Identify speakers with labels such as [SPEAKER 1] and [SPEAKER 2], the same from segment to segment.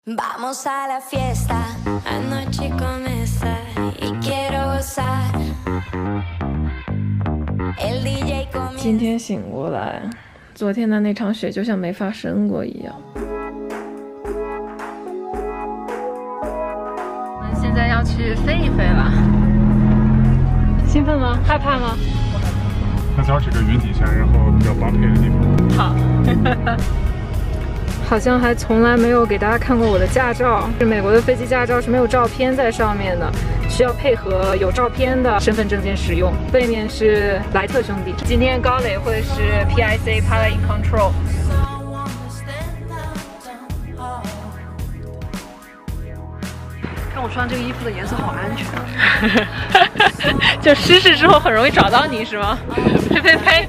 [SPEAKER 1] Vamos a la fiesta, anoche comienza y quiero gozar. El DJ comienza。
[SPEAKER 2] 今天醒过来，昨天的那场雪就像没发生过一样。我们现在要去飞一飞了，兴奋吗？害怕吗？
[SPEAKER 3] 它主要是个云底下，然后比较般配的地方。
[SPEAKER 2] 好。好像还从来没有给大家看过我的驾照。是美国的飞机驾照是没有照片在上面的，需要配合有照片的身份证件使用。背面是莱特兄弟。今天高磊会是 PIC Pilot in Control。
[SPEAKER 4] 看我穿这个衣服的颜色好安全啊！
[SPEAKER 2] 就失事之后很容易找到你是吗？呸呸呸！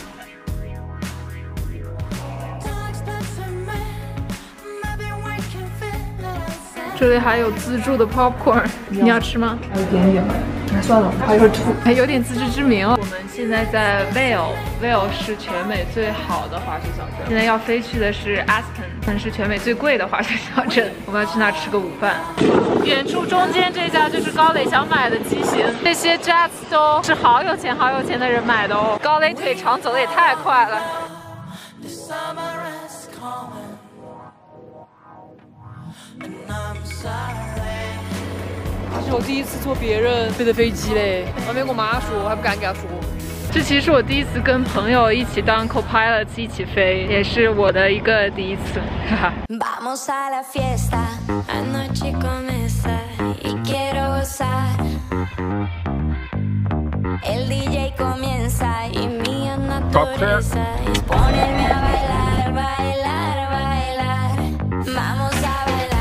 [SPEAKER 2] 这里还有自助的 popcorn， 你要吃吗？
[SPEAKER 4] 还有点远，算了，还有点吐，
[SPEAKER 2] 还有点自知之明。我们现在在 Vail 是全美最好的滑雪小镇。现在要飞去的是 Aspen， 是全美最贵的滑雪小镇。我们要去那吃个午饭。远处中间这家就是高磊想买的机型，这些 Jets 都是好有钱的人买的哦。高磊腿长走的也太快了。
[SPEAKER 4] 这是我第一次坐别人飞的飞机嘞，还没跟我妈说，我还不敢给她说。
[SPEAKER 2] 这其实是我第一次跟朋友一起当 co-pilot 一起飞，也是我的一个第一次，哈哈。
[SPEAKER 1] Vamos a la fiesta, anoche comienza y quiero gozar. El DJ comienza y mi naturaleza es ponerme a bailar, bailar, bailar. Vamos a bailar.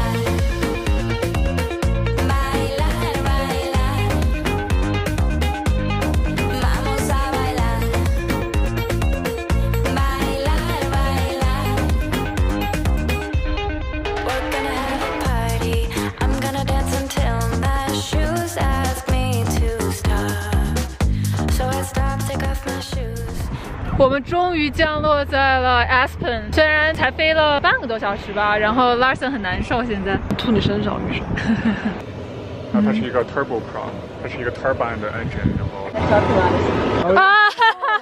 [SPEAKER 2] 我们终于降落在了 Aspen， 虽然才飞了半个多小时吧，然后 Larson 很难受，现在
[SPEAKER 4] 吐你身上，没事。
[SPEAKER 3] 那它是一个 turbo prop， 它是一个 turbine 的 engine， 然后。
[SPEAKER 2] 啊！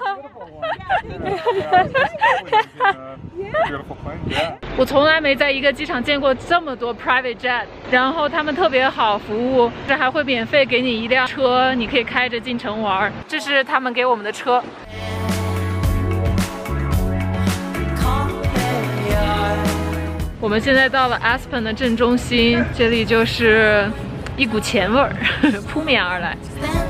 [SPEAKER 2] 我从来没在一个机场见过这么多 private jet， 然后他们特别好服务，这还会免费给你一辆车，你可以开着进城玩。这是他们给我们的车。我们现在到了 Aspen 的正中心，这里就是一股钱味儿扑面而来。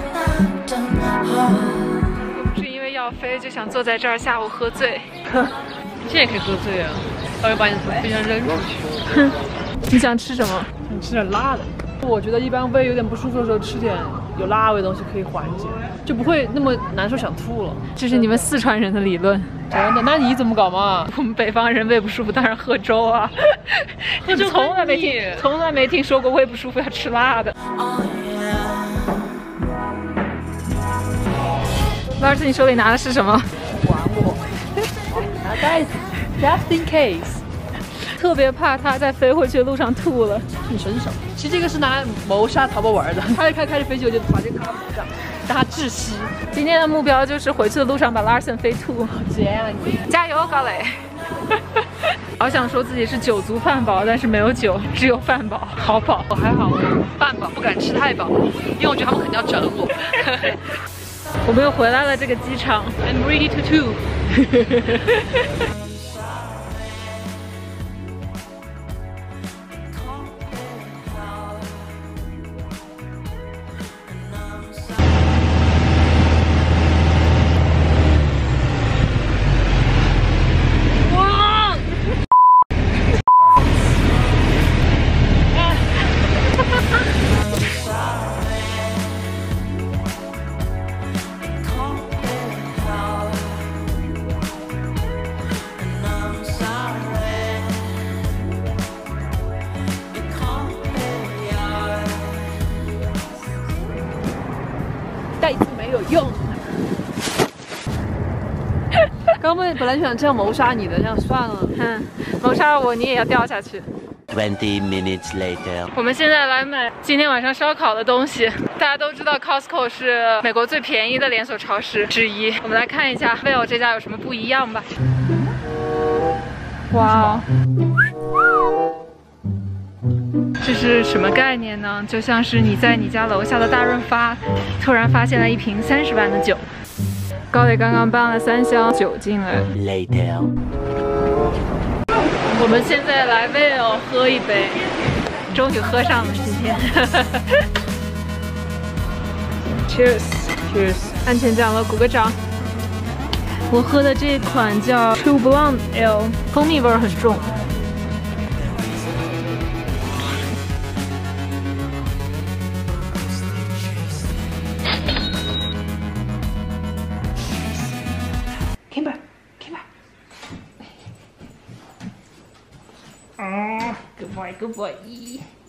[SPEAKER 2] 是因为要飞就想坐在这儿下午喝醉。
[SPEAKER 4] 现在也可以喝醉啊，到时候把你从飞机上扔出去。
[SPEAKER 2] 你想吃什么？
[SPEAKER 4] 想吃点辣的。我觉得一般胃有点不舒服的时候，吃点有辣味的东西可以缓解，就不会那么难受想吐了。
[SPEAKER 2] 这是你们四川人的理论。
[SPEAKER 4] 真的？那你怎么搞嘛？
[SPEAKER 2] 我们北方人胃不舒服当然喝粥啊。喝粥从来没听说过胃不舒服要吃辣的。老师，你手里拿的是什么？
[SPEAKER 4] 管我，拿袋子 ，just in case。
[SPEAKER 2] 特别怕他在飞回去的路上吐了。
[SPEAKER 4] 你身上。其实这个是拿来谋杀淘宝玩的。他开着飞机，我就把这个卡头上，让他窒息。
[SPEAKER 2] 今天的目标就是回去的路上把 Larson 飞吐。
[SPEAKER 4] 这样你
[SPEAKER 2] 加油，高磊！好想说自己是酒足饭饱，但是没有酒，只有饭饱，好饱。
[SPEAKER 4] 我还好，饭饱不敢吃太饱，因为我觉得他们肯定要整我。
[SPEAKER 2] 我们又回来了这个机场
[SPEAKER 4] I'm ready to do 袋子没有用。刚本来就想这样谋杀你的，这样算了。
[SPEAKER 2] 谋杀我你也要掉下去。
[SPEAKER 5] 20 minutes later.
[SPEAKER 2] 我们现在来买今天晚上烧烤的东西。大家都知道 Costco 是美国最便宜的连锁超市之一。我们来看一下 Vail 这家有什么不一样吧。哇，这是什么概念呢？就像是你在你家楼下的大润发，突然发现了一瓶30万的酒。高磊刚刚搬了3箱酒进来。
[SPEAKER 5] Later.
[SPEAKER 2] 我们现在来 Vail 喝一杯，终于喝上了今天。Cheers， 安全奖了，鼓个掌。我喝的这款叫 True Blonde Ale， 蜂蜜味很重。Kimber。Good boy, good boy.